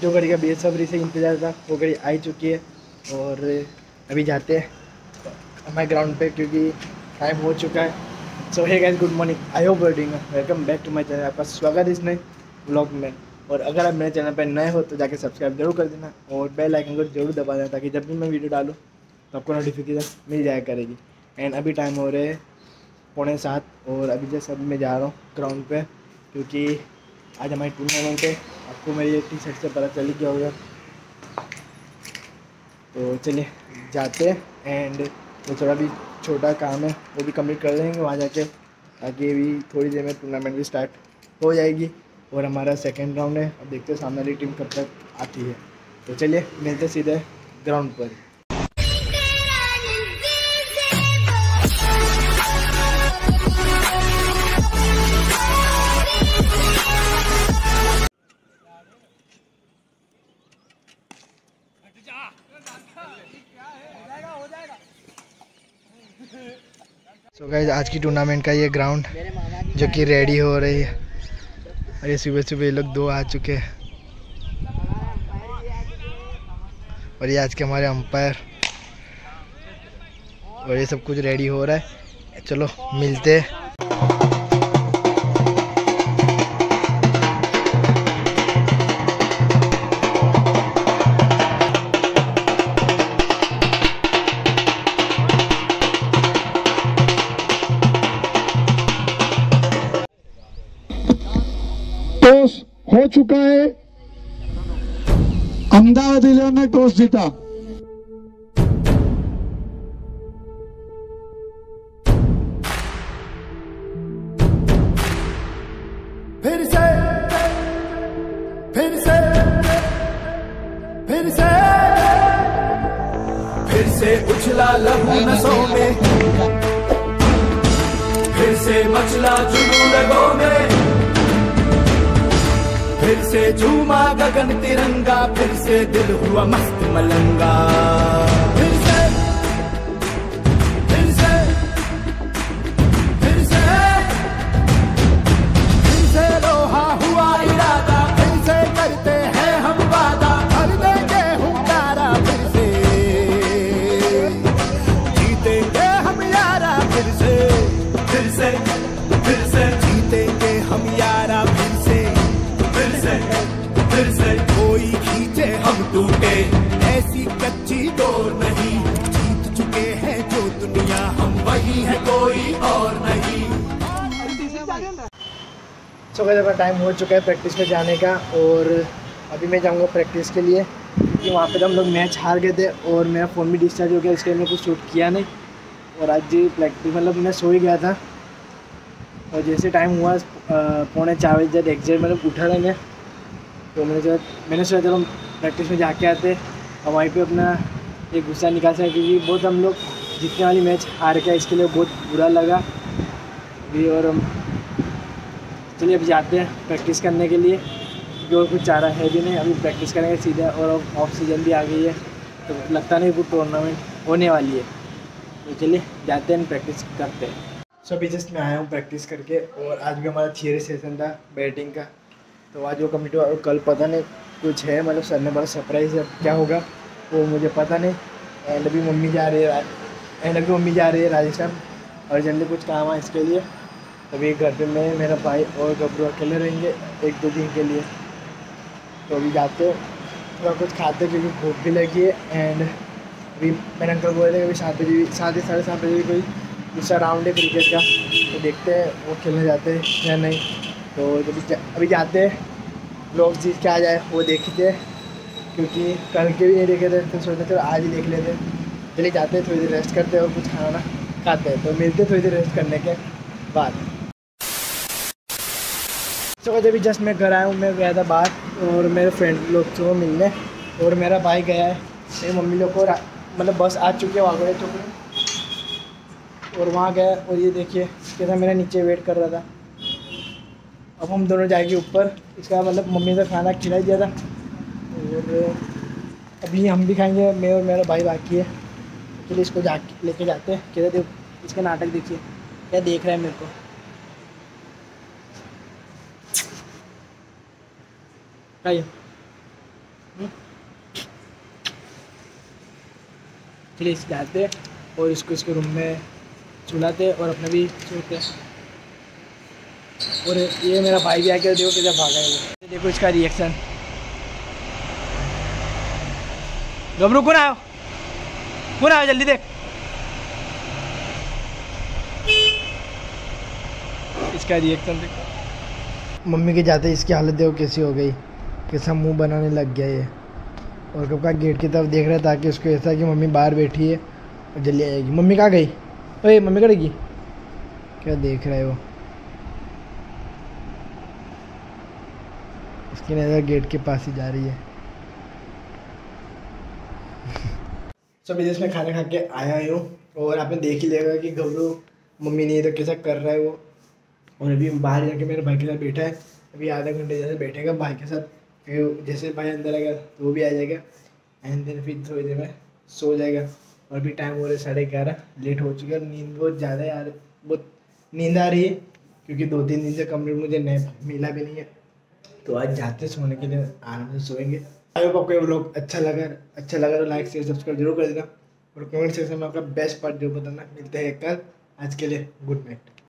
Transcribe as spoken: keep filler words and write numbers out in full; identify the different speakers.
Speaker 1: जो गाड़ी का बेसब्री से इंतज़ार था वो गाड़ी आ चुकी है और अभी जाते हैं हमारे ग्राउंड पे क्योंकि टाइम हो चुका है। So hey guys, good morning, I hope you doing welcome back to my channel. आपका स्वागत है इस नए व्लॉग में। और अगर आप मेरे चैनल पर नए हो तो जाके सब्सक्राइब जरूर कर देना और बेल आइकन को जरूर दबा देना ताकि जब भी मैं वीडियो डालूँ तो आपको नोटिफिकेशन मिल जाया करेगी। एंड अभी टाइम हो रहे हैं पौने सात और अभी जैसे अभी मैं जा रहा हूँ ग्राउंड पे क्योंकि आज हमारी टूर्नामेंट है। आपको मेरी टी शर्ट से पता चल ही गया होगा। तो चलिए जाते हैं एंड वो थोड़ा भी छोटा काम है वो भी कंप्लीट कर लेंगे वहाँ जाके, ताकि अभी थोड़ी देर में टूर्नामेंट भी स्टार्ट हो जाएगी और हमारा सेकेंड राउंड है। अब देखते हैं सामने वाली टीम कब तक आती है। तो चलिए मिलते सीधे ग्राउंड पर। सो गाइस, आज की टूर्नामेंट का ये ग्राउंड जो कि रेडी हो रही है और ये सुबह सुबह ये लोग दो आ चुके हैं और ये आज के हमारे अंपायर और ये सब कुछ रेडी हो रहा है। चलो मिलते हैं।
Speaker 2: टॉस हो चुका है, अहमदाबाद इलेवन ने टॉस जीता।
Speaker 3: फिर से फिर से फिर से फिर से उछला लहू नसों में, फिर से मचला जुनून रगों में, फिर से झूमा गगन तिरंगा, फिर से दिल हुआ मस्त मलंगा। फिर से फिर से फिर से फिर से लोहा हुआ इरादा, फिर से करते हैं हम वादा, भर देंगे हुंकारा, फिर से जीतेंगे हम यारा, फिर से फिर से फिर से जीतेंगे हम यारा, फिर से फिर से फिर से कोई खींचे हम टूटे, ऐसी कच्ची दौर नहीं, जीत चुके हैं जो दुनिया, हम वही है कोई और नहीं।
Speaker 1: सो गाइस, अपना टाइम हो चुका है प्रैक्टिस में जाने का और अभी मैं जाऊंगा प्रैक्टिस के लिए क्योंकि वहाँ पे तो हम लोग मैच हार गए थे और मेरा फ़ोन भी डिस्चार्ज हो गया, इसके लिए मैं कुछ शूट किया नहीं और आज जी प्रैक्टिस मतलब मैं सो ही गया था और जैसे टाइम हुआ पौने चार बजे एग्जैक्ट मतलब उठा था मैं, तो मैंने जो मैंने सोचा चलो प्रैक्टिस में जाके आते और वहीं पे अपना एक गुस्सा निकाल सकें क्योंकि बहुत हम लोग जीतने वाली मैच हार गया, इसके लिए बहुत बुरा लगा भी। और हम चलिए अभी जाते हैं प्रैक्टिस करने के लिए क्योंकि और कुछ चारा है भी नहीं, अभी प्रैक्टिस करेंगे सीधा और ऑफ सीजन भी आ गई है तो लगता नहीं कुछ टूर्नामेंट होने वाली है। तो चलिए जाते हैं प्रैक्टिस करते हैं। सो अभी जस्ट मैं आया हूँ प्रैक्टिस करके और आज भी हमारा थियरी सेशन था बैटिंग का, तो आज वो कंप्लीट हुआ और कल पता नहीं कुछ है, मतलब सर ने बड़ा सरप्राइज़ है, क्या होगा वो मुझे पता नहीं। एंड अभी मम्मी जा रही है एंड अभी मम्मी जा रही है राजस्थान, अर्जेंटली कुछ काम है इसके लिए। अभी घर पे मैं मेरा भाई और गबरू अकेले रहेंगे एक दो दिन के लिए, तो अभी जाते थोड़ा कुछ खाते क्योंकि भूख भी लगी है। एंड अभी मैंने अंकल बोले थे कि अभी सात बजे सात या साढ़े सात बजे कोई दूसरा राउंड है क्रिकेट का, तो देखते हैं वो खेलने जाते हैं या नहीं। तो अभी जा, अभी जाते हैं लोग जीत के आ जाए वो देखते हैं क्योंकि कल के भी नहीं देखे थे तो सोचते चलो आज ही देख लेते। चलिए जाते हैं, थोड़ी देर रेस्ट करते हैं और कुछ खाना खाते हैं, तो मिलते थोड़ी देर रेस्ट करने के बाद। तो अभी जस्ट मैं घर आया हूँ, मैं गया था बाहर और मेरे फ्रेंड लोग से मिलने और मेरा भाई गया है, मेरी मम्मी लोग को मतलब बस आ चुकी है वागड़े चौक और वहाँ गया और ये देखिए कैसा मेरा नीचे वेट कर रहा था। अब हम दोनों जाएंगे ऊपर, इसका मतलब मम्मी से खाना खिला दिया था और अभी हम भी खाएंगे, मैं और मेरा भाई बाकी है। चलिए इसको जा लेके जाते हैं। कहते देख इसका नाटक देखिए क्या देख रहा है मेरे को। खाइए चलिए इसे डालते और इसको इसके रूम में सुलाते और अपने भी सोते। और ये मेरा भाई भी आके देखो कैसे भागा है वो, देखो इसका रिएक्शन। गबरू कौन आयो, कौन आयो, जल्दी देख। इसका रिएक्शन देखो। मम्मी के जाते इसकी हालत देखो कैसी हो गई, कैसा मुंह बनाने लग गया ये। और कब का गेट की तरफ देख रहा है ताकि उसको ऐसा कि मम्मी बाहर बैठी है और जल्दी आएगी। मम्मी कहाँ गई, ओए मम्मी कहाँ गई, क्या देख रहा है वो। इसकी नज़र गेट के पास ही जा रही है। सब विदेश में खाना खा के आया हूँ और आपने देख ही लेगा कि गबरू मम्मी नहीं है तो कैसा कर रहा है वो। और अभी बाहर जाके मेरे भाई के साथ बैठा है, अभी आधा घंटे जैसे बैठेगा भाई के साथ, फिर जैसे भाई अंदर आएगा तो वो भी आ जाएगा एंड देन फिर थोड़ी देर में सो जाएगा। और भी टाइम हो रहा है साढ़े ग्यारह, लेट हो चुका है। नींद बहुत ज़्यादा यार, बहुत नींद आ रही है क्योंकि दो तीन दिन से कंप्लीट मुझे नैप मिला भी नहीं है। तो आज जाते सोने के लिए आराम से सोएंगे। आई होप आपको ये व्लॉग अच्छा लगा अच्छा लगा तो लाइक शेयर सब्सक्राइब जरूर कर देना और कमेंट सेक्शन में आपका बेस्ट पार्ट जरूर बताना। मिलते हैं कल, आज के लिए गुड नाइट।